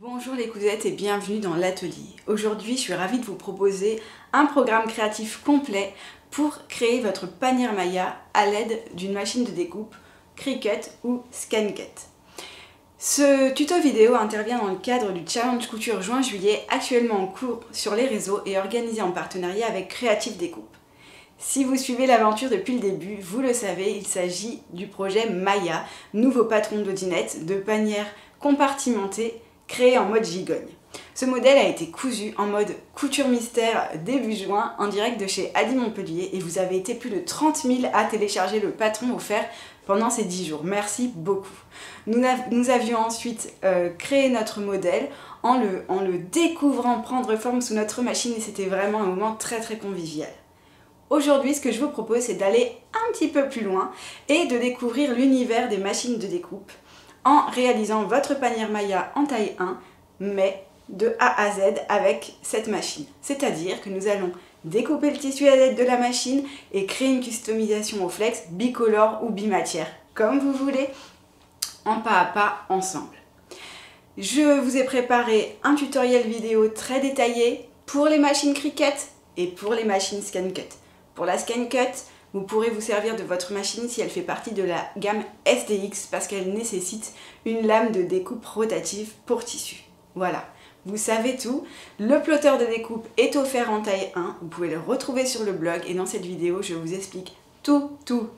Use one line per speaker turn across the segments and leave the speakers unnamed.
Bonjour les cousettes et bienvenue dans l'atelier. Aujourd'hui, je suis ravie de vous proposer un programme créatif complet pour créer votre panier Maya à l'aide d'une machine de découpe Cricut ou ScanCut. Ce tuto vidéo intervient dans le cadre du challenge couture juin-juillet actuellement en cours sur les réseaux et organisé en partenariat avec Creative Découpe. Si vous suivez l'aventure depuis le début, vous le savez, il s'agit du projet Maya, nouveau patron d'Odinette, de panières compartimentées créé en mode gigogne. Ce modèle a été cousu en mode couture mystère début juin en direct de chez Adi Montpellier et vous avez été plus de 30 000 à télécharger le patron offert pendant ces 10 jours. Merci beaucoup. Nous avions ensuite créé notre modèle en le découvrant prendre forme sous notre machine et c'était vraiment un moment très convivial. Aujourd'hui, ce que je vous propose, c'est d'aller un petit peu plus loin et de découvrir l'univers des machines de découpe en réalisant votre panier Maya en taille 1, mais de A à Z avec cette machine. C'est-à-dire que nous allons découper le tissu à l'aide de la machine et créer une customisation au flex bicolore ou bimatière, comme vous voulez, en pas à pas ensemble. Je vous ai préparé un tutoriel vidéo très détaillé pour les machines Cricut et pour les machines ScanCut. Pour la ScanCut, vous pourrez vous servir de votre machine si elle fait partie de la gamme SDX parce qu'elle nécessite une lame de découpe rotative pour tissu. Voilà, vous savez tout. Le plotter de découpe est offert en taille 1, vous pouvez le retrouver sur le blog et dans cette vidéo, je vous explique tout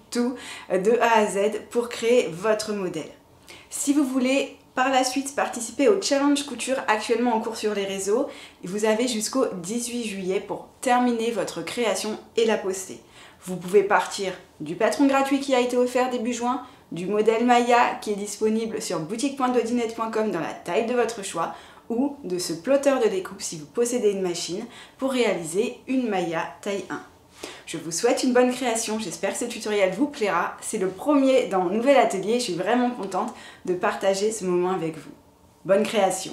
de A à Z pour créer votre modèle. Si vous voulez par la suite participer au challenge couture actuellement en cours sur les réseaux, vous avez jusqu'au 18 juillet pour terminer votre création et la poster. Vous pouvez partir du patron gratuit qui a été offert début juin, du modèle Maya qui est disponible sur boutique.dodinette.com dans la taille de votre choix ou de ce plotter de découpe si vous possédez une machine pour réaliser une Maya taille 1. Je vous souhaite une bonne création, j'espère que ce tutoriel vous plaira. C'est le premier dans mon nouvel atelier, je suis vraiment contente de partager ce moment avec vous. Bonne création!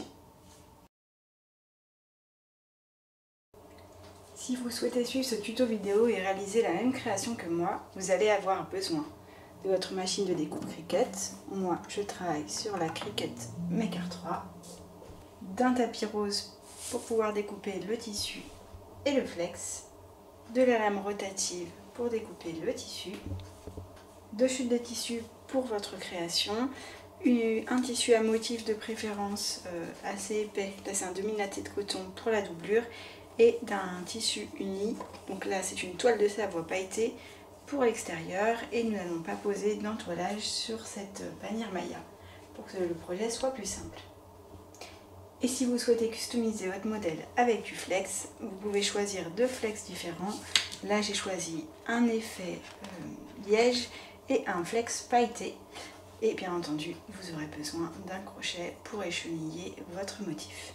Si vous souhaitez suivre ce tuto vidéo et réaliser la même création que moi, vous allez avoir besoin de votre machine de découpe Cricut. Moi, je travaille sur la Cricut Maker 3, d'un tapis rose pour pouvoir découper le tissu et le flex, de la lame rotative pour découper le tissu, deux chutes de tissu pour votre création, un tissu à motif de préférence assez épais, là c'est un demi-laté de coton pour la doublure, et d'un tissu uni, donc là c'est une toile de Savoie pailletée pour l'extérieur et nous n'allons pas poser d'entoilage sur cette panière Maya pour que le projet soit plus simple. Et si vous souhaitez customiser votre modèle avec du flex, vous pouvez choisir deux flex différents. Là j'ai choisi un effet liège et un flex pailleté et bien entendu vous aurez besoin d'un crochet pour écheniller votre motif.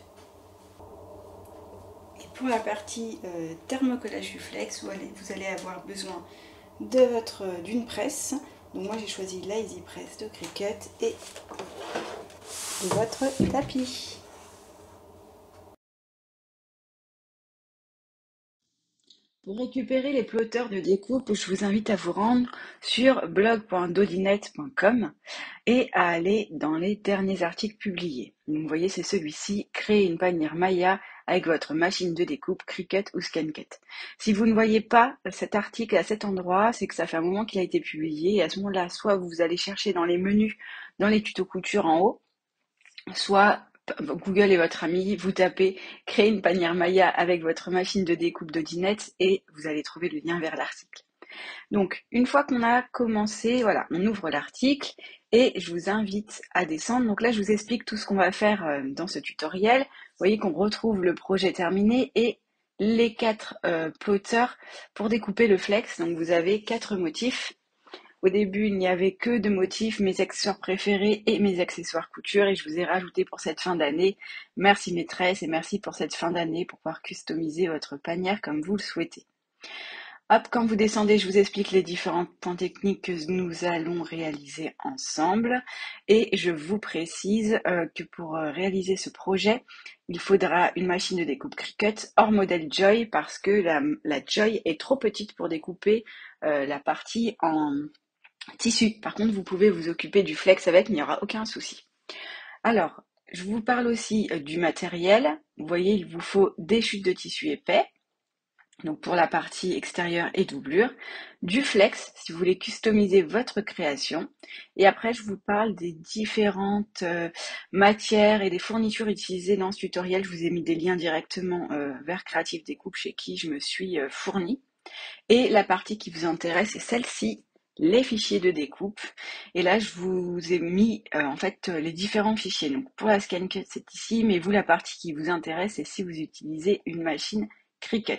Pour la partie thermocollage du flex, vous allez avoir besoin d'une presse. Donc moi j'ai choisi la Easy Press de Cricut et de votre tapis. Pour récupérer les plotters de découpe, je vous invite à vous rendre sur blog.dodinette.com et à aller dans les derniers articles publiés. Donc, vous voyez, c'est celui-ci, créer une panière Maya avec votre machine de découpe Cricut ou ScanCut. Si vous ne voyez pas cet article à cet endroit, c'est que ça fait un moment qu'il a été publié et à ce moment-là, soit vous allez chercher dans les menus, dans les tutos couture en haut, soit Google est votre ami, vous tapez créer une panière Maya avec votre machine de découpe d'Odinette et vous allez trouver le lien vers l'article. Donc une fois qu'on a commencé, voilà, on ouvre l'article et je vous invite à descendre. Donc là je vous explique tout ce qu'on va faire dans ce tutoriel. Vous voyez qu'on retrouve le projet terminé et les 4 plotters pour découper le flex. Donc vous avez 4 motifs. Au début, il n'y avait que de motifs, mes accessoires préférés et mes accessoires couture et je vous ai rajouté pour cette fin d'année. Merci maîtresse et merci pour cette fin d'année pour pouvoir customiser votre panière comme vous le souhaitez. Hop, quand vous descendez, je vous explique les différents points techniques que nous allons réaliser ensemble et je vous précise que pour réaliser ce projet, il faudra une machine de découpe Cricut hors modèle Joy parce que la Joy est trop petite pour découper la partie en tissu. Par contre, vous pouvez vous occuper du flex avec, il n'y aura aucun souci. Alors, je vous parle aussi du matériel. Vous voyez, il vous faut des chutes de tissu épais, donc pour la partie extérieure et doublure, du flex si vous voulez customiser votre création, et après je vous parle des différentes matières et des fournitures utilisées dans ce tutoriel. Je vous ai mis des liens directement vers Creative Découpe chez qui je me suis fournie. Et la partie qui vous intéresse, c'est celle-ci, les fichiers de découpe. Et là, je vous ai mis en fait les différents fichiers. Donc pour la ScanCut, c'est ici, mais vous, la partie qui vous intéresse, c'est si vous utilisez une machine Cricut.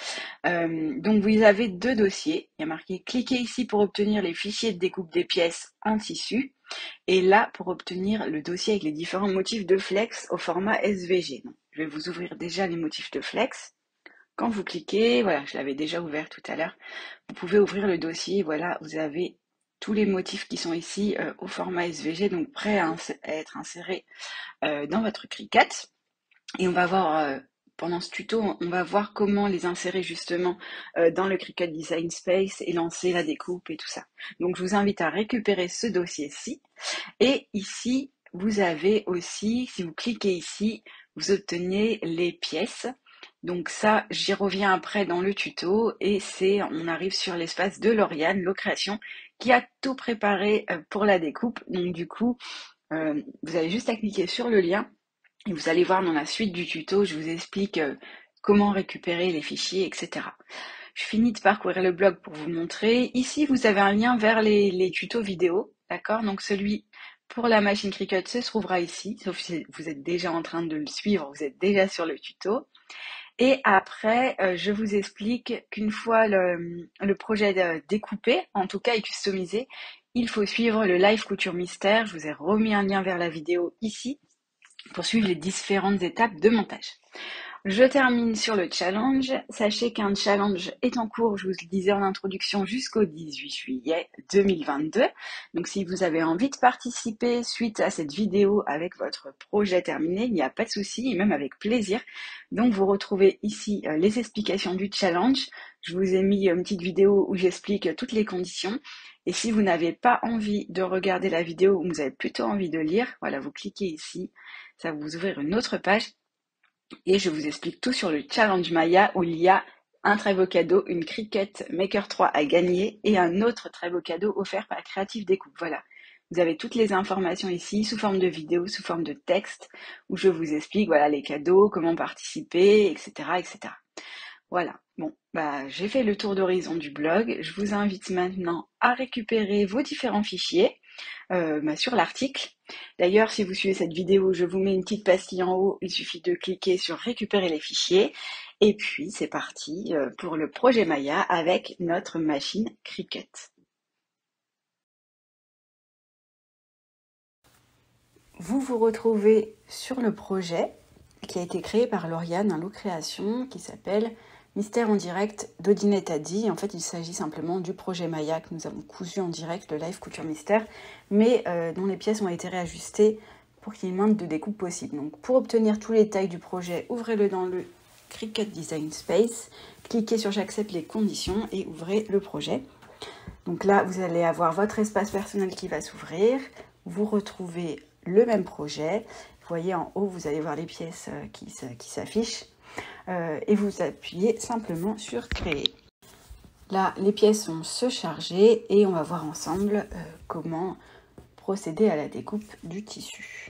Donc vous avez deux dossiers. Il y a marqué cliquez ici pour obtenir les fichiers de découpe des pièces en tissu. Et là, pour obtenir le dossier avec les différents motifs de flex au format SVG. Donc, je vais vous ouvrir déjà les motifs de flex. Quand vous cliquez, voilà, je l'avais déjà ouvert tout à l'heure, vous pouvez ouvrir le dossier, voilà, vous avez tous les motifs qui sont ici au format SVG, donc prêts à être insérés dans votre Cricut. Et on va voir, pendant ce tuto, on va voir comment les insérer justement dans le Cricut Design Space et lancer la découpe et tout ça. Donc je vous invite à récupérer ce dossier-ci. Et ici, vous avez aussi, si vous cliquez ici, vous obtenez les pièces. Donc ça, j'y reviens après dans le tuto, et on arrive sur l'espace de Lauriane, Locréation, qui a tout préparé pour la découpe. Donc du coup, vous avez juste à cliquer sur le lien, et vous allez voir dans la suite du tuto, je vous explique comment récupérer les fichiers, etc. Je finis de parcourir le blog pour vous montrer. Ici, vous avez un lien vers les tutos vidéo, d'accord? Donc celui pour la machine Cricut se trouvera ici, sauf si vous êtes déjà en train de le suivre, vous êtes déjà sur le tuto. Et après, je vous explique qu'une fois le projet découpé, en tout cas et customisé, il faut suivre le live couture mystère. Je vous ai remis un lien vers la vidéo ici pour suivre les différentes étapes de montage. Je termine sur le challenge. Sachez qu'un challenge est en cours, je vous le disais en introduction, jusqu'au 18 juillet 2022. Donc si vous avez envie de participer suite à cette vidéo avec votre projet terminé, il n'y a pas de souci, et même avec plaisir. Donc vous retrouvez ici les explications du challenge. Je vous ai mis une petite vidéo où j'explique toutes les conditions. Et si vous n'avez pas envie de regarder la vidéo, ou vous avez plutôt envie de lire, voilà, vous cliquez ici, ça va vous ouvrir une autre page. Et je vous explique tout sur le challenge Maya, où il y a un très beau cadeau, une Cricut Maker 3 à gagner, et un autre très beau cadeau offert par Creative Découpe. Voilà, vous avez toutes les informations ici, sous forme de vidéo, sous forme de texte, où je vous explique voilà, les cadeaux, comment participer, etc. etc. Voilà, bon, j'ai fait le tour d'horizon du blog. Je vous invite maintenant à récupérer vos différents fichiers sur l'article. D'ailleurs, si vous suivez cette vidéo, je vous mets une petite pastille en haut. Il suffit de cliquer sur récupérer les fichiers. Et puis, c'est parti pour le projet Maya avec notre machine Cricut. Vous vous retrouvez sur le projet qui a été créé par Lauriane, un lot création qui s'appelle Mystère en direct d'Odinette Adi. En fait, il s'agit simplement du projet Maya que nous avons cousu en direct, le live couture mystère, mais dont les pièces ont été réajustées pour qu'il y ait le moins de découpe possible. Donc, pour obtenir tous les détails du projet, ouvrez-le dans le Cricut Design Space, cliquez sur j'accepte les conditions et ouvrez le projet. Donc là, vous allez avoir votre espace personnel qui va s'ouvrir. Vous retrouvez le même projet. Vous voyez en haut, vous allez voir les pièces qui s'affichent. Et vous appuyez simplement sur créer. Là, les pièces vont se charger et on va voir ensemble comment procéder à la découpe du tissu.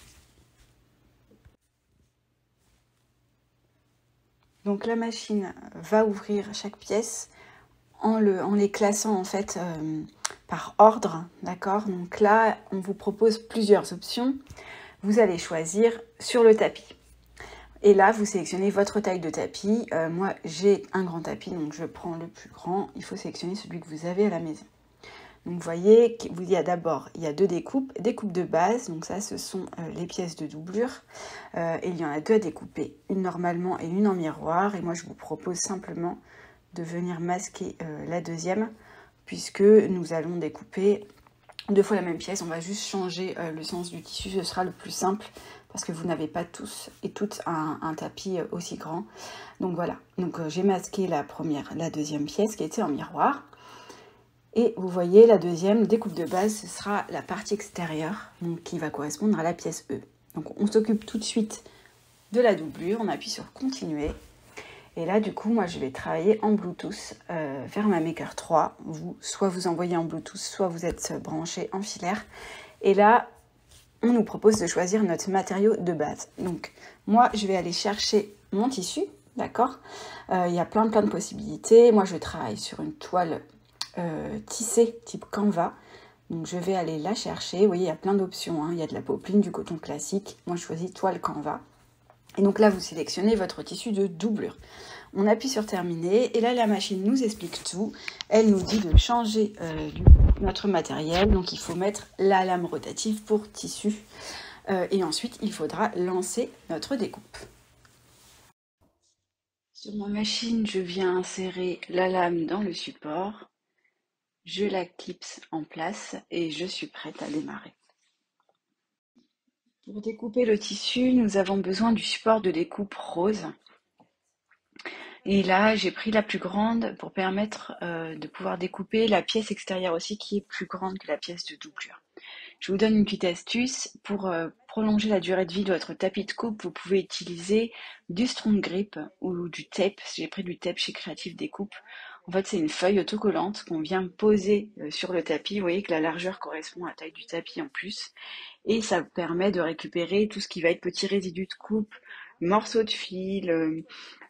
Donc la machine va ouvrir chaque pièce en les classant en fait par ordre, d'accord? Donc là, on vous propose plusieurs options. Vous allez choisir sur le tapis. Et là, vous sélectionnez votre taille de tapis. Moi, j'ai un grand tapis, donc je prends le plus grand. Il faut sélectionner celui que vous avez à la maison. Donc, vous voyez qu'il y a d'abord, il y a deux découpes. Découpe de base, donc ça, ce sont les pièces de doublure. Et il y en a deux à découper, une normalement et une en miroir. Et moi, je vous propose simplement de venir masquer la deuxième, puisque nous allons découper deux fois la même pièce. On va juste changer le sens du tissu, ce sera le plus simple, parce que vous n'avez pas tous et toutes un tapis aussi grand. Donc voilà, donc j'ai masqué la deuxième pièce qui était en miroir. Et vous voyez la deuxième découpe de base, ce sera la partie extérieure, donc qui va correspondre à la pièce E. Donc on s'occupe tout de suite de la doublure, on appuie sur continuer. Et là du coup moi je vais travailler en Bluetooth vers ma Maker 3. Soit vous envoyez en Bluetooth, soit vous êtes branché en filaire. Et là on nous propose de choisir notre matériau de base. Donc moi je vais aller chercher mon tissu, d'accord. Il y a plein de possibilités. Moi je travaille sur une toile tissée type Canva. Donc je vais aller la chercher. Vous voyez, il y a plein d'options, hein. Il y a de la popeline, du coton classique. Moi je choisis toile Canva. Et donc là vous sélectionnez votre tissu de doublure. On appuie sur terminer et là la machine nous explique tout. Elle nous dit de changer notre matériel. Donc il faut mettre la lame rotative pour tissu. Et ensuite il faudra lancer notre découpe. Sur ma machine, je viens insérer la lame dans le support. Je la clipse en place et je suis prête à démarrer. Pour découper le tissu, nous avons besoin du support de découpe rose. Et là, j'ai pris la plus grande pour permettre de pouvoir découper la pièce extérieure aussi qui est plus grande que la pièce de doublure. Je vous donne une petite astuce. Pour prolonger la durée de vie de votre tapis de coupe, vous pouvez utiliser du strong grip ou du tape. J'ai pris du tape chez Creative Découpe. En fait, c'est une feuille autocollante qu'on vient poser sur le tapis. Vous voyez que la largeur correspond à la taille du tapis en plus. Et ça vous permet de récupérer tout ce qui va être petits résidus de coupe, morceaux de fil,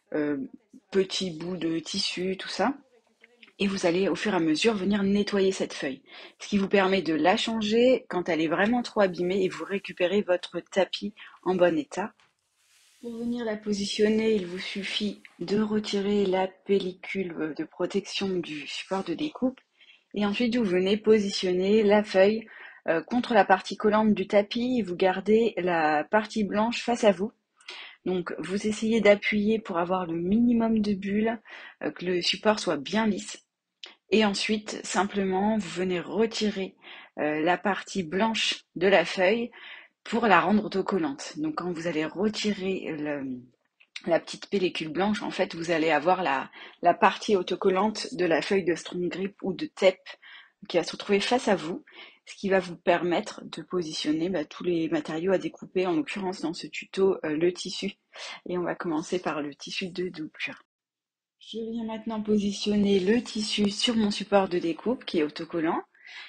petits bouts de tissu, tout ça. Et vous allez au fur et à mesure venir nettoyer cette feuille. Ce qui vous permet de la changer quand elle est vraiment trop abîmée et vous récupérez votre tapis en bon état. Pour venir la positionner, il vous suffit de retirer la pellicule de protection du support de découpe. Et ensuite, vous venez positionner la feuille contre la partie collante du tapis et vous gardez la partie blanche face à vous. Donc, vous essayez d'appuyer pour avoir le minimum de bulles, que le support soit bien lisse. Et ensuite, simplement, vous venez retirer la partie blanche de la feuille pour la rendre autocollante. Donc, quand vous allez retirer la petite pellicule blanche, en fait, vous allez avoir la partie autocollante de la feuille de strong grip ou de tape qui va se retrouver face à vous, ce qui va vous permettre de positionner tous les matériaux à découper, en l'occurrence dans ce tuto, le tissu. Et on va commencer par le tissu de doublure. Je viens maintenant positionner le tissu sur mon support de découpe qui est autocollant.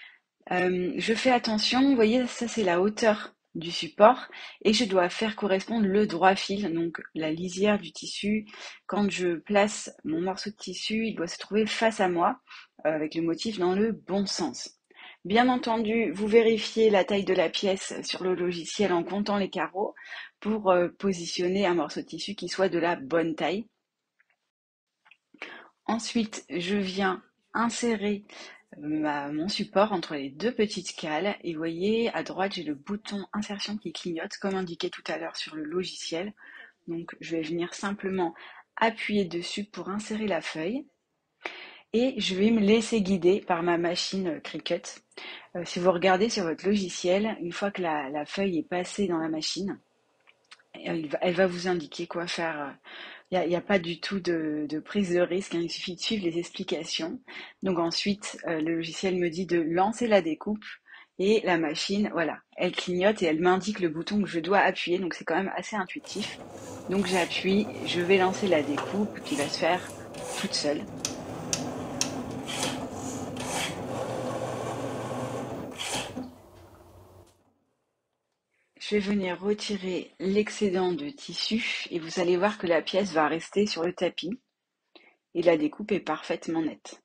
Je fais attention, vous voyez, ça c'est la hauteur du support et je dois faire correspondre le droit fil, donc la lisière du tissu. Quand je place mon morceau de tissu, il doit se trouver face à moi avec le motif dans le bon sens. Bien entendu, vous vérifiez la taille de la pièce sur le logiciel en comptant les carreaux pour positionner un morceau de tissu qui soit de la bonne taille. Ensuite, je viens insérer mon support entre les deux petites cales et vous voyez à droite j'ai le bouton insertion qui clignote comme indiqué tout à l'heure sur le logiciel. Donc je vais venir simplement appuyer dessus pour insérer la feuille et je vais me laisser guider par ma machine Cricut. Si vous regardez sur votre logiciel, une fois que la feuille est passée dans la machine, elle va vous indiquer quoi faire. Il n'y a pas du tout de prise de risque, hein, il suffit de suivre les explications. Donc ensuite, le logiciel me dit de lancer la découpe et la machine, voilà, elle clignote et elle m'indique le bouton que je dois appuyer. Donc c'est quand même assez intuitif. Donc j'appuie, je vais lancer la découpe qui va se faire toute seule. Je vais venir retirer l'excédent de tissu et vous allez voir que la pièce va rester sur le tapis et la découpe est parfaitement nette.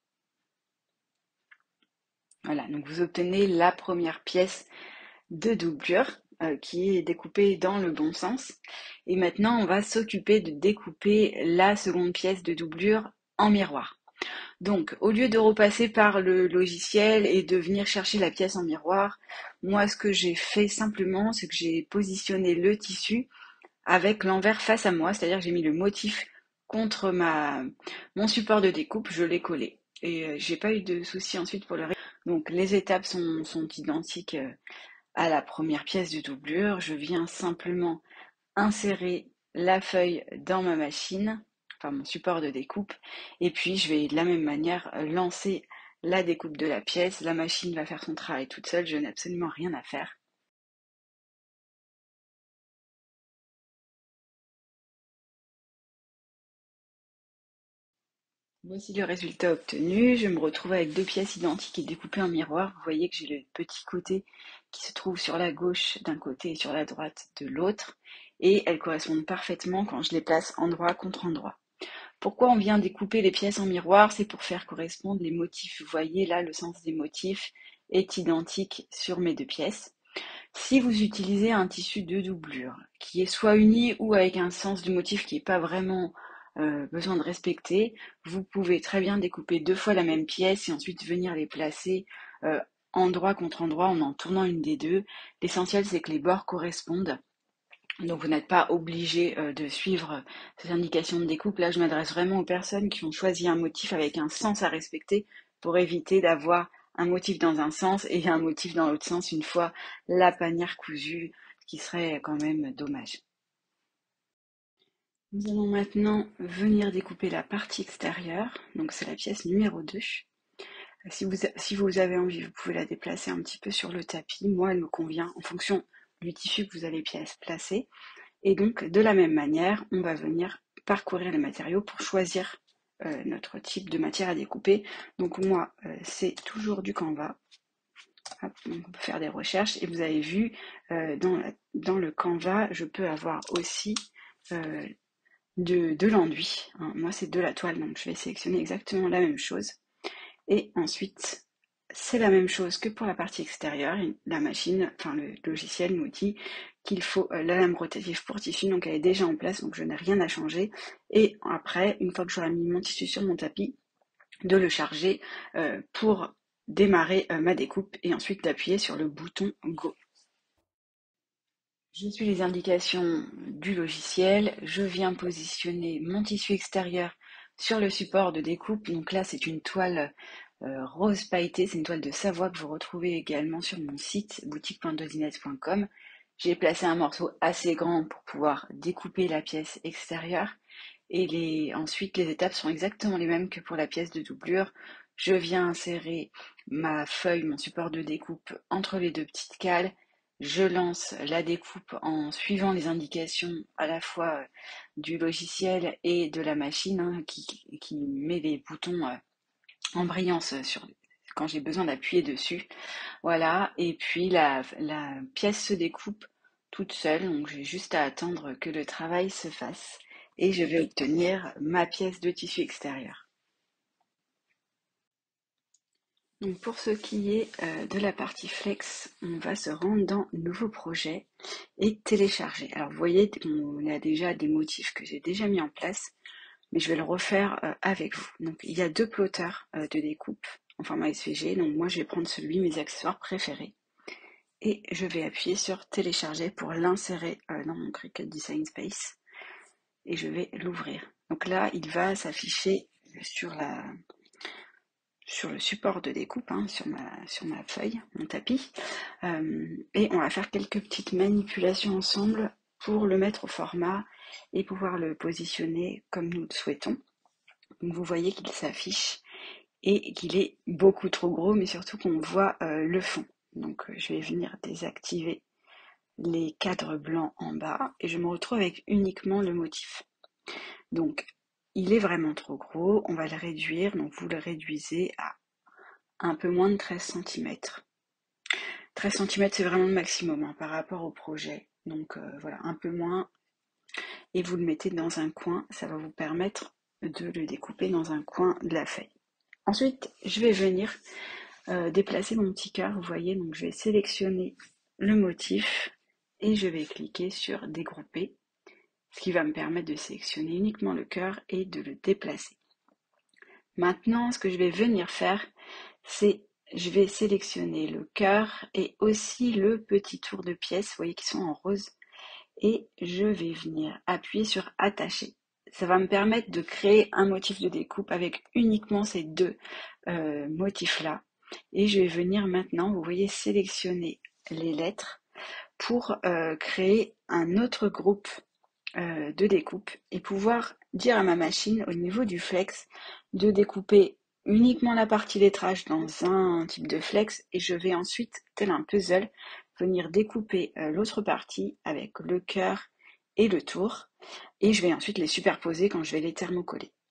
Voilà, donc vous obtenez la première pièce de doublure qui est découpée dans le bon sens. Et maintenant, on va s'occuper de découper la seconde pièce de doublure en miroir. Donc, au lieu de repasser par le logiciel et de venir chercher la pièce en miroir, moi, ce que j'ai fait simplement, c'est que j'ai positionné le tissu avec l'envers face à moi, c'est-à-dire que j'ai mis le motif contre mon support de découpe, je l'ai collé. Et j'ai pas eu de souci ensuite pour le reste. Donc, les étapes sont identiques à la première pièce de doublure. Je viens simplement insérer la feuille dans ma machine, enfin mon support de découpe, et puis je vais de la même manière lancer la découpe de la pièce. La machine va faire son travail toute seule, je n'ai absolument rien à faire. Voici le résultat obtenu. Je me retrouve avec deux pièces identiques et découpées en miroir. Vous voyez que j'ai le petit côté qui se trouve sur la gauche d'un côté et sur la droite de l'autre. Et elles correspondent parfaitement quand je les place endroit contre endroit. Pourquoi on vient découper les pièces en miroir? C'est pour faire correspondre les motifs. Vous voyez là, le sens des motifs est identique sur mes deux pièces. Si vous utilisez un tissu de doublure qui est soit uni ou avec un sens du motif qui n'est pas vraiment besoin de respecter, vous pouvez très bien découper deux fois la même pièce et ensuite venir les placer endroit contre endroit en tournant une des deux. L'essentiel, c'est que les bords correspondent. Donc vous n'êtes pas obligé de suivre ces indications de découpe. Là, je m'adresse vraiment aux personnes qui ont choisi un motif avec un sens à respecter pour éviter d'avoir un motif dans un sens et un motif dans l'autre sens une fois la panière cousue, ce qui serait quand même dommage. Nous allons maintenant venir découper la partie extérieure, donc c'est la pièce numéro 2. Si vous avez envie, vous pouvez la déplacer un petit peu sur le tapis. Moi, elle me convient en fonction du tissu que vous allez placer. Et donc, de la même manière, on va venir parcourir les matériaux pour choisir notre type de matière à découper. Donc moi, c'est toujours du Canva. Hop, on peut faire des recherches. Et vous avez vu, dans le Canva, je peux avoir aussi de l'enduit. Hein. Moi, c'est de la toile, donc je vais sélectionner exactement la même chose. Et ensuite, c'est la même chose que pour la partie extérieure. La machine, enfin le logiciel nous dit qu'il faut la lame rotative pour tissu, donc elle est déjà en place, donc je n'ai rien à changer. Et après, une fois que j'aurai mis mon tissu sur mon tapis, de le charger pour démarrer ma découpe et ensuite d'appuyer sur le bouton Go. Je suis les indications du logiciel, je viens positionner mon tissu extérieur sur le support de découpe. Donc là, c'est une toile rose pailletée, c'est une toile de Savoie que vous retrouvez également sur mon site boutique.dosinette.com. J'ai placé un morceau assez grand pour pouvoir découper la pièce extérieure et ensuite les étapes sont exactement les mêmes que pour la pièce de doublure. Je viens insérer ma feuille, mon support de découpe entre les deux petites cales. Je lance la découpe en suivant les indications à la fois du logiciel et de la machine hein, qui met les boutons en brillance quand j'ai besoin d'appuyer dessus. Voilà, et puis la pièce se découpe toute seule, donc j'ai juste à attendre que le travail se fasse et je vais obtenir ma pièce de tissu extérieur. Donc pour ce qui est de la partie flex, on va se rendre dans Nouveau projet et télécharger. Alors vous voyez, on a déjà des motifs que j'ai déjà mis en place, mais je vais le refaire avec vous. Donc il y a deux plotters de découpe en format SVG, donc moi je vais prendre celui, mes accessoires préférés, et je vais appuyer sur télécharger pour l'insérer dans mon Cricut Design Space, et je vais l'ouvrir. Donc là, il va s'afficher sur le support de découpe, hein, sur ma feuille, mon tapis, et on va faire quelques petites manipulations ensemble pour le mettre au format et pouvoir le positionner comme nous le souhaitons. Donc vous voyez qu'il s'affiche et qu'il est beaucoup trop gros, mais surtout qu'on voit le fond. Donc je vais venir désactiver les cadres blancs en bas et je me retrouve avec uniquement le motif. Donc il est vraiment trop gros, on va le réduire, donc vous le réduisez à un peu moins de 13 cm. 13 cm c'est vraiment le maximum hein, par rapport au projet, donc voilà, un peu moins, et vous le mettez dans un coin, ça va vous permettre de le découper dans un coin de la feuille. Ensuite, je vais venir déplacer mon petit cœur, vous voyez, donc je vais sélectionner le motif et je vais cliquer sur dégrouper, ce qui va me permettre de sélectionner uniquement le cœur et de le déplacer. Maintenant, ce que je vais venir faire, c'est je vais sélectionner le cœur et aussi le petit tour de pièces, vous voyez qui sont en rose, et je vais venir appuyer sur attacher. Ça va me permettre de créer un motif de découpe avec uniquement ces deux motifs-là. Et je vais venir maintenant, vous voyez, sélectionner les lettres pour créer un autre groupe de découpe et pouvoir dire à ma machine au niveau du flex de découper uniquement la partie lettrage dans un type de flex et je vais ensuite, tel un puzzle, venir découper l'autre partie avec le cœur et le tour et je vais ensuite les superposer quand je vais les thermocoller.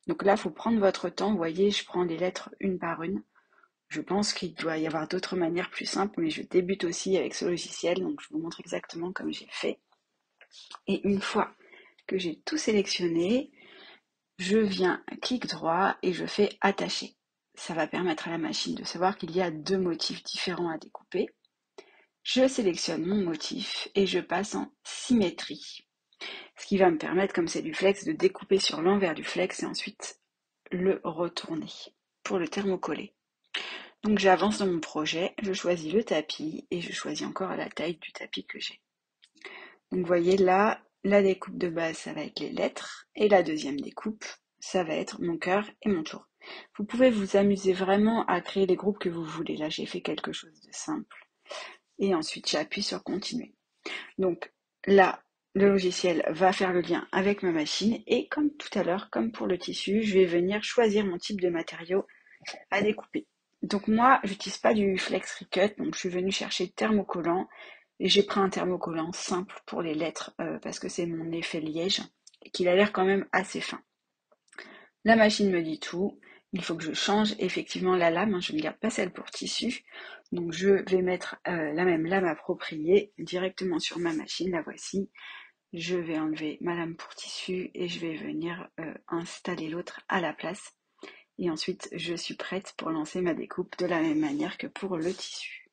Donc là, il faut prendre votre temps. Vous voyez, je prends les lettres une par une. Je pense qu'il doit y avoir d'autres manières plus simples, mais je débute aussi avec ce logiciel, donc je vous montre exactement comme j'ai fait. Et une fois que j'ai tout sélectionné, je viens clic droit et je fais attacher. Ça va permettre à la machine de savoir qu'il y a deux motifs différents à découper. Je sélectionne mon motif et je passe en symétrie. Ce qui va me permettre, comme c'est du flex, de découper sur l'envers du flex et ensuite le retourner pour le thermocoller. Donc j'avance dans mon projet, je choisis le tapis et je choisis encore la taille du tapis que j'ai. Donc vous voyez là, la découpe de base, ça va être les lettres, et la deuxième découpe, ça va être mon cœur et mon tour. Vous pouvez vous amuser vraiment à créer les groupes que vous voulez. Là, j'ai fait quelque chose de simple. Et ensuite, j'appuie sur continuer. Donc là, le logiciel va faire le lien avec ma machine, et comme tout à l'heure, comme pour le tissu, je vais venir choisir mon type de matériau à découper. Donc moi, j'utilise pas du Flex Cricut, donc je suis venue chercher thermocollant et j'ai pris un thermocollant simple pour les lettres parce que c'est mon effet liège et qu'il a l'air quand même assez fin. La machine me dit tout, il faut que je change effectivement la lame, je ne garde pas celle pour tissu, donc je vais mettre la même lame appropriée directement sur ma machine, la voici. Je vais enlever ma lame pour tissu et je vais venir installer l'autre à la place. Et ensuite, je suis prête pour lancer ma découpe de la même manière que pour le tissu.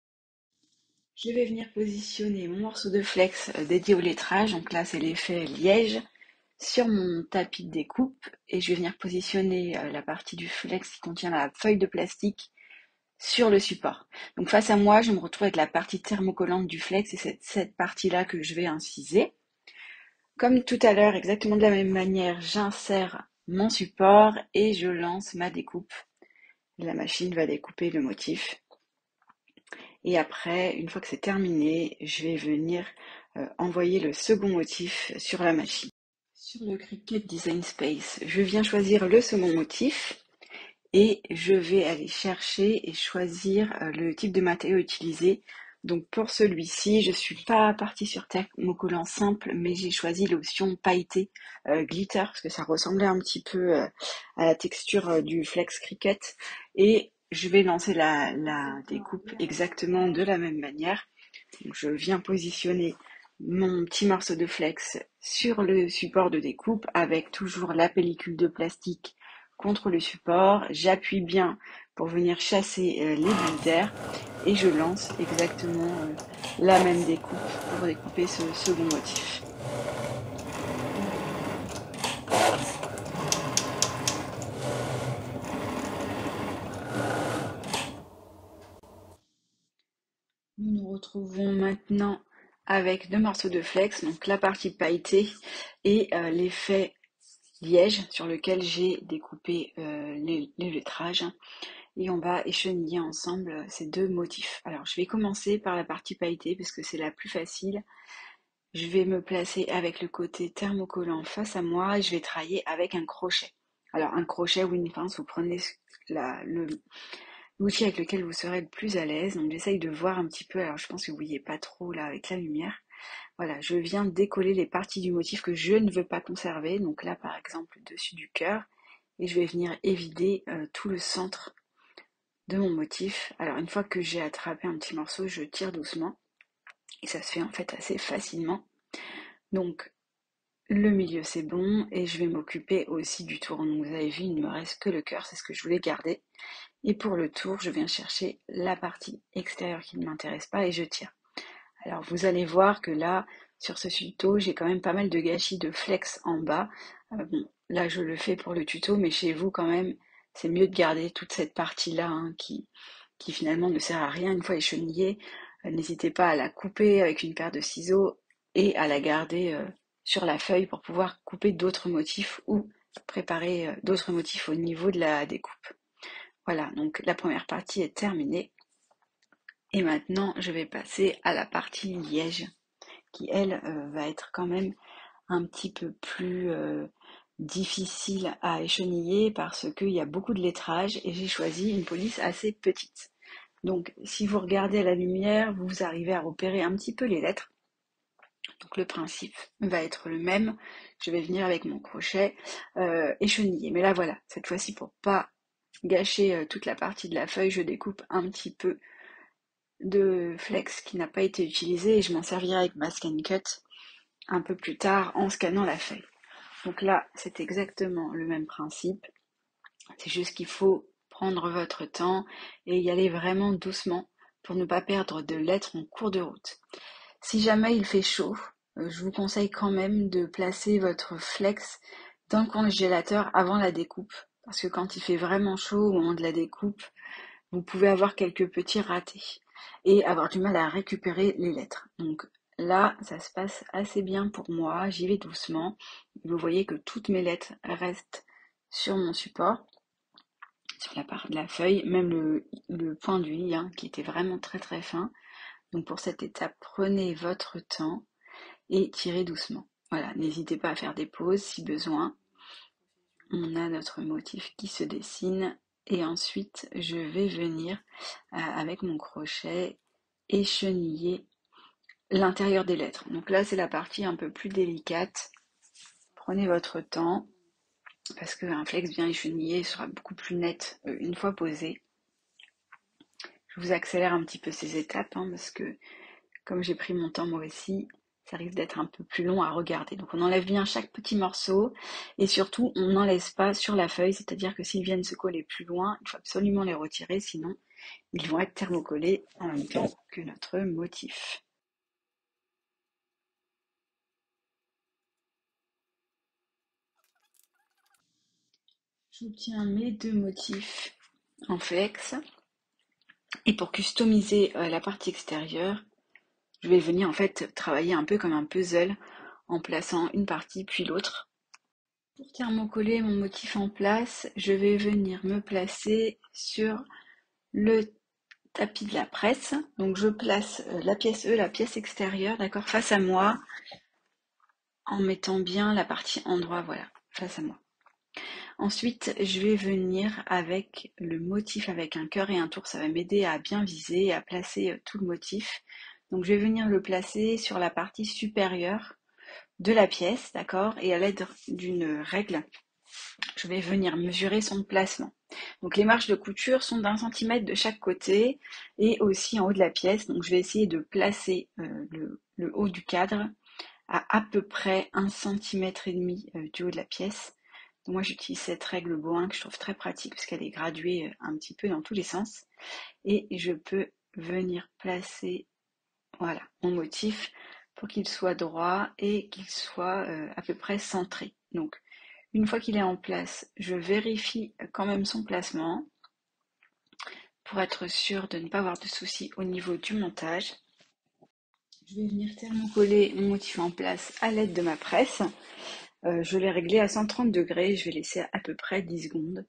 Je vais venir positionner mon morceau de flex dédié au lettrage, donc là c'est l'effet liège, sur mon tapis de découpe et je vais venir positionner la partie du flex qui contient la feuille de plastique sur le support. Donc face à moi, je me retrouve avec la partie thermocollante du flex et c'est cette partie-là que je vais inciser. Comme tout à l'heure, exactement de la même manière, j'insère mon support et je lance ma découpe. La machine va découper le motif. Et après, une fois que c'est terminé, je vais venir envoyer le second motif sur la machine. Sur le Cricut Design Space, je viens choisir le second motif et je vais aller chercher et choisir le type de matériau utilisé. Donc pour celui-ci, je ne suis pas partie sur thermocollant simple, mais j'ai choisi l'option pailleté glitter parce que ça ressemblait un petit peu à la texture du Flex Cricut. Et je vais lancer la découpe exactement de la même manière. Donc je viens positionner mon petit morceau de flex sur le support de découpe avec toujours la pellicule de plastique contre le support. J'appuie bien pour venir chasser les bulles d'air et je lance exactement la même découpe pour découper ce second motif. Nous nous retrouvons maintenant avec deux morceaux de flex, donc la partie pailletée et l'effet liège sur lequel j'ai découpé les lettrages et on va écheniller ensemble ces deux motifs. Alors je vais commencer par la partie pailletée parce que c'est la plus facile. Je vais me placer avec le côté thermocollant face à moi et je vais travailler avec un crochet. Alors un crochet ou une pince, vous prenez l'outil avec lequel vous serez le plus à l'aise. Donc j'essaye de voir un petit peu, alors je pense que vous ne voyez pas trop là avec la lumière. Voilà, je viens décoller les parties du motif que je ne veux pas conserver. Donc là, par exemple, le dessus du cœur. Et je vais venir évider tout le centre de mon motif. Alors, une fois que j'ai attrapé un petit morceau, je tire doucement. Et ça se fait en fait assez facilement. Donc, le milieu, c'est bon. Et je vais m'occuper aussi du tour. Donc, vous avez vu, il ne me reste que le cœur. C'est ce que je voulais garder. Et pour le tour, je viens chercher la partie extérieure qui ne m'intéresse pas et je tire. Alors vous allez voir que là, sur ce tuto, j'ai quand même pas mal de gâchis de flex en bas. Bon, là je le fais pour le tuto, mais chez vous quand même, c'est mieux de garder toute cette partie-là hein, qui finalement ne sert à rien une fois échenillée. N'hésitez pas à la couper avec une paire de ciseaux et à la garder sur la feuille pour pouvoir couper d'autres motifs ou préparer d'autres motifs au niveau de la découpe. Voilà, donc la première partie est terminée. Et maintenant, je vais passer à la partie liège, qui elle va être quand même un petit peu plus difficile à écheniller parce qu'il y a beaucoup de lettrage et j'ai choisi une police assez petite. Donc si vous regardez à la lumière, vous arrivez à repérer un petit peu les lettres. Donc le principe va être le même. Je vais venir avec mon crochet et cheniller. Mais là voilà, cette fois-ci pour pas gâcher toute la partie de la feuille, je découpe un petit peu de flex qui n'a pas été utilisé et je m'en servirai avec ma scan cut un peu plus tard en scannant la feuille. Donc là, c'est exactement le même principe. C'est juste qu'il faut prendre votre temps et y aller vraiment doucement pour ne pas perdre de lettres en cours de route. Si jamais il fait chaud, je vous conseille quand même de placer votre flex dans le congélateur avant la découpe. Parce que quand il fait vraiment chaud au moment de la découpe, vous pouvez avoir quelques petits ratés et avoir du mal à récupérer les lettres. Donc là, ça se passe assez bien pour moi, j'y vais doucement. Vous voyez que toutes mes lettres restent sur mon support, sur la part de la feuille, même le point du i qui était vraiment très très fin. Donc pour cette étape, prenez votre temps et tirez doucement. Voilà, n'hésitez pas à faire des pauses si besoin. On a notre motif qui se dessine et ensuite je vais venir avec mon crochet et cheniller l'intérieur des lettres. Donc là c'est la partie un peu plus délicate. Prenez votre temps parce qu'un flex bien échenillé sera beaucoup plus net une fois posé. Je vous accélère un petit peu ces étapes parce que comme j'ai pris mon temps moi aussi, ça risque d'être un peu plus long à regarder. Donc on enlève bien chaque petit morceau et surtout on n'en laisse pas sur la feuille, c'est-à-dire que s'ils viennent se coller plus loin, il faut absolument les retirer, sinon ils vont être thermocollés en même temps que notre motif. J'obtiens mes deux motifs en flex et pour customiser la partie extérieure, je vais venir en fait travailler un peu comme un puzzle en plaçant une partie puis l'autre. Pour thermocoller mon motif en place, je vais venir me placer sur le tapis de la presse. Donc je place la pièce E, la pièce extérieure, d'accord, face à moi, en mettant bien la partie endroit, voilà, face à moi. Ensuite, je vais venir avec le motif avec un cœur et un tour, ça va m'aider à bien viser et à placer tout le motif. Donc je vais venir le placer sur la partie supérieure de la pièce, d'accord, et à l'aide d'une règle, je vais venir mesurer son placement. Donc les marges de couture sont d'1 cm de chaque côté et aussi en haut de la pièce. Donc je vais essayer de placer le haut du cadre à peu près 1,5 cm du haut de la pièce. Donc moi j'utilise cette règle Bohin que je trouve très pratique parce qu'elle est graduée un petit peu dans tous les sens. Et je peux venir placer voilà, mon motif pour qu'il soit droit et qu'il soit à peu près centré. Donc une fois qu'il est en place, je vérifie quand même son placement pour être sûr de ne pas avoir de soucis au niveau du montage. Je vais venir thermocoller mon motif en place à l'aide de ma presse. Je l'ai réglé à 130 degrés, je vais laisser à peu près 10 secondes.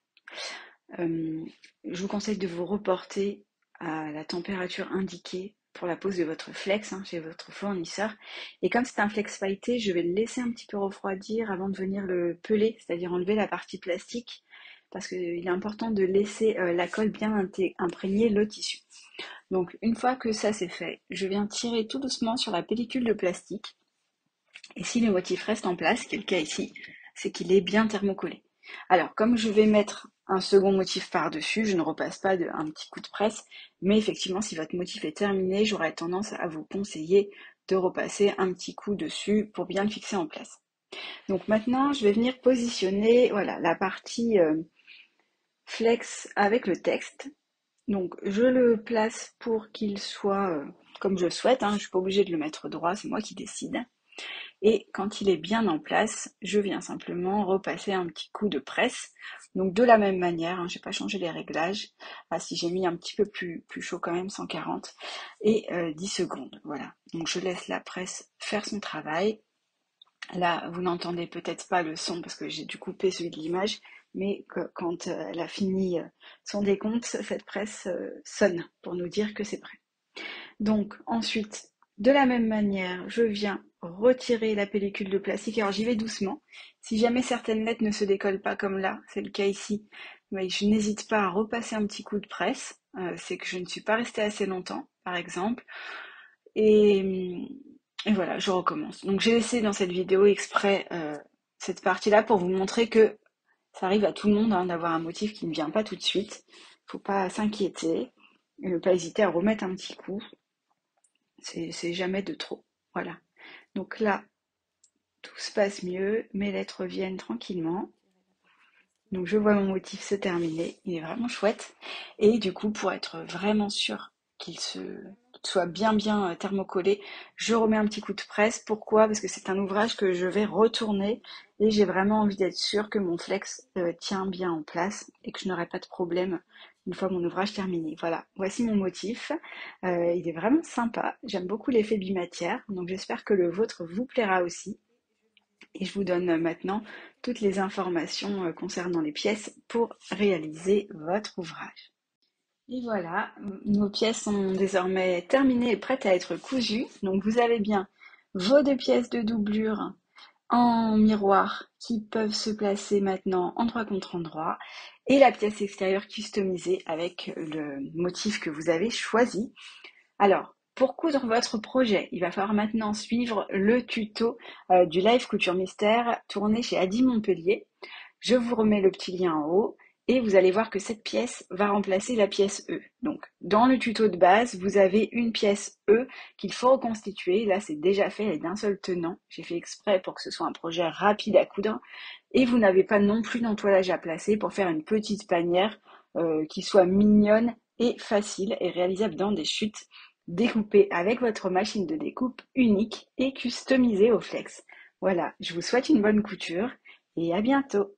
Je vous conseille de vous reporter à la température indiquée pour la pose de votre flex chez votre fournisseur. Et comme c'est un flex pailleté, je vais le laisser un petit peu refroidir avant de venir le peler, c'est-à-dire enlever la partie plastique, parce qu'il est important de laisser la colle bien imprégner le tissu. Donc une fois que ça c'est fait, je viens tirer tout doucement sur la pellicule de plastique. Et si le motif reste en place, qui est le cas ici, c'est qu'il est bien thermocollé. Alors, comme je vais mettre un second motif par-dessus, je ne repasse pas un petit coup de presse, mais effectivement, si votre motif est terminé, j'aurais tendance à vous conseiller de repasser un petit coup dessus pour bien le fixer en place. Donc maintenant, je vais venir positionner voilà, la partie flex avec le texte. Donc, je le place pour qu'il soit comme je le souhaite. Je ne suis pas obligée de le mettre droit, c'est moi qui décide. Et quand il est bien en place, je viens simplement repasser un petit coup de presse. Donc de la même manière, je n'ai pas changé les réglages. Ah, si j'ai mis un petit peu plus chaud quand même, 140 et 10 secondes. Voilà. Donc je laisse la presse faire son travail. Là, vous n'entendez peut-être pas le son parce que j'ai dû couper celui de l'image, mais quand elle a fini son décompte, cette presse sonne pour nous dire que c'est prêt. Donc ensuite, de la même manière, je viens retirer la pellicule de plastique. Alors j'y vais doucement. Si jamais certaines lettres ne se décollent pas comme là, c'est le cas ici, mais je n'hésite pas à repasser un petit coup de presse. C'est que je ne suis pas restée assez longtemps, par exemple. Et Et voilà, je recommence. Donc j'ai laissé dans cette vidéo exprès cette partie-là pour vous montrer que ça arrive à tout le monde hein, d'avoir un motif qui ne vient pas tout de suite. Faut pas s'inquiéter et ne pas hésiter à remettre un petit coup. C'est jamais de trop. Voilà. Donc là, tout se passe mieux, mes lettres viennent tranquillement. Donc je vois mon motif se terminer, il est vraiment chouette. Et du coup, pour être vraiment sûr qu'il soit bien thermocollé, je remets un petit coup de presse. Pourquoi? Parce que c'est un ouvrage que je vais retourner et j'ai vraiment envie d'être sûre que mon flex tient bien en place et que je n'aurai pas de problème une fois mon ouvrage terminé. Voilà, voici mon motif. Il est vraiment sympa, j'aime beaucoup l'effet bimatière, donc j'espère que le vôtre vous plaira aussi. Et je vous donne maintenant toutes les informations concernant les pièces pour réaliser votre ouvrage. Et voilà, nos pièces sont désormais terminées et prêtes à être cousues. Donc vous avez bien vos deux pièces de doublure en miroir qui peuvent se placer maintenant endroit contre endroit et la pièce extérieure customisée avec le motif que vous avez choisi. Alors, pour coudre votre projet, il va falloir maintenant suivre le tuto du live couture mystère tourné chez Adi Montpellier. Je vous remets le petit lien en haut et vous allez voir que cette pièce va remplacer la pièce E. Donc, dans le tuto de base, vous avez une pièce E qu'il faut reconstituer. Là, c'est déjà fait, elle est d'un seul tenant. J'ai fait exprès pour que ce soit un projet rapide à coudre. Et vous n'avez pas non plus d'entoilage à placer pour faire une petite panière qui soit mignonne et facile et réalisable dans des chutes, découpée avec votre machine de découpe unique et customisée au flex. Voilà, je vous souhaite une bonne couture et à bientôt.